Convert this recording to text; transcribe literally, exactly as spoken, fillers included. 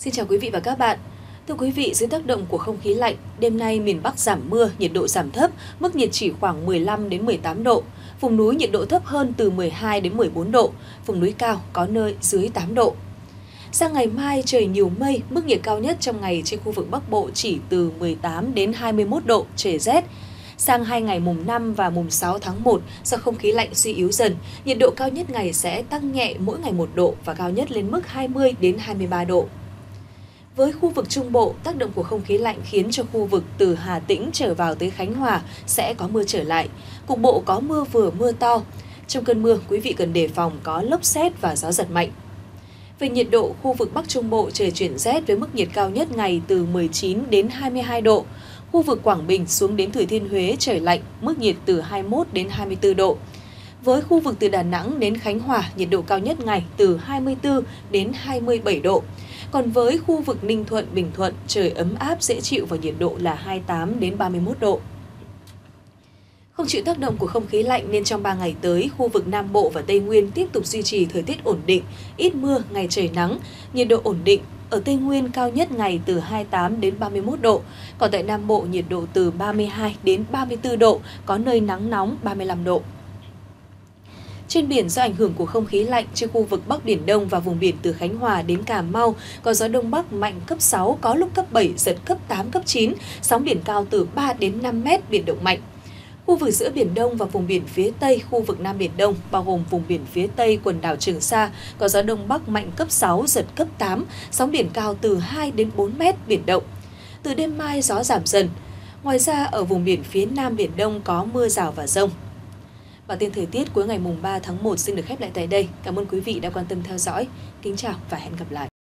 Xin chào quý vị và các bạn. Thưa quý vị, dưới tác động của không khí lạnh, đêm nay miền Bắc giảm mưa, nhiệt độ giảm thấp, mức nhiệt chỉ khoảng mười lăm đến mười tám độ. Vùng núi nhiệt độ thấp hơn từ mười hai đến mười bốn độ, vùng núi cao có nơi dưới tám độ. Sang ngày mai trời nhiều mây, mức nhiệt cao nhất trong ngày trên khu vực Bắc Bộ chỉ từ mười tám đến hai mươi mốt độ, trời rét. Sang hai ngày mùng năm và mùng sáu tháng một, do không khí lạnh suy yếu dần, nhiệt độ cao nhất ngày sẽ tăng nhẹ mỗi ngày một độ và cao nhất lên mức hai mươi đến hai mươi ba độ. Với khu vực Trung Bộ, tác động của không khí lạnh khiến cho khu vực từ Hà Tĩnh trở vào tới Khánh Hòa sẽ có mưa trở lại. Cục bộ có mưa vừa mưa to. Trong cơn mưa, quý vị cần đề phòng có lốc sét và gió giật mạnh. Về nhiệt độ, khu vực Bắc Trung Bộ trời chuyển rét với mức nhiệt cao nhất ngày từ mười chín đến hai mươi hai độ. Khu vực Quảng Bình xuống đến Thừa Thiên Huế trời lạnh, mức nhiệt từ hai mươi mốt đến hai mươi tư độ. Với khu vực từ Đà Nẵng đến Khánh Hòa, nhiệt độ cao nhất ngày từ hai mươi tư đến hai mươi bảy độ. Còn với khu vực Ninh Thuận, Bình Thuận, trời ấm áp dễ chịu và nhiệt độ là hai mươi tám đến ba mươi mốt độ. Không chịu tác động của không khí lạnh nên trong ba ngày tới, khu vực Nam Bộ và Tây Nguyên tiếp tục duy trì thời tiết ổn định, ít mưa, ngày trời nắng, nhiệt độ ổn định. Ở Tây Nguyên cao nhất ngày từ hai mươi tám đến ba mươi mốt độ, còn tại Nam Bộ nhiệt độ từ ba mươi hai đến ba mươi tư độ, có nơi nắng nóng ba mươi lăm độ. Trên biển, do ảnh hưởng của không khí lạnh, trên khu vực Bắc Biển Đông và vùng biển từ Khánh Hòa đến Cà Mau có gió Đông Bắc mạnh cấp sáu, có lúc cấp bảy, giật cấp tám, cấp chín, sóng biển cao từ ba đến năm mét, biển động mạnh. Khu vực giữa Biển Đông và vùng biển phía Tây, khu vực Nam Biển Đông, bao gồm vùng biển phía Tây quần đảo Trường Sa, có gió Đông Bắc mạnh cấp sáu, giật cấp tám, sóng biển cao từ hai đến bốn mét, biển động. Từ đêm mai, gió giảm dần. Ngoài ra, ở vùng biển phía Nam Biển Đông có mưa rào và dông. Bản tin thời tiết cuối ngày mùng ba tháng một xin được khép lại tại đây. Cảm ơn quý vị đã quan tâm theo dõi. Kính chào và hẹn gặp lại.